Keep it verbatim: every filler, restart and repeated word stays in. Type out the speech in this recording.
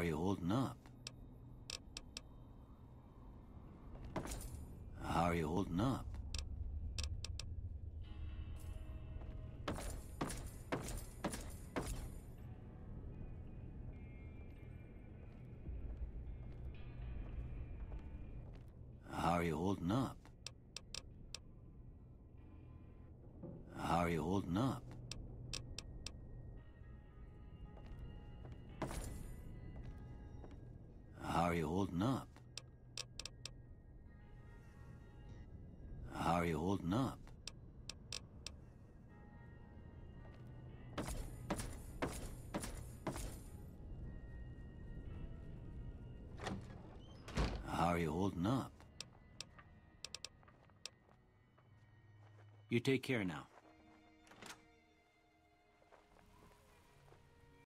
you holding up? How are you holding up? How are you holding up? How are you holding up? How are you holding up? How are you holding up? How are you holding up? You take care now.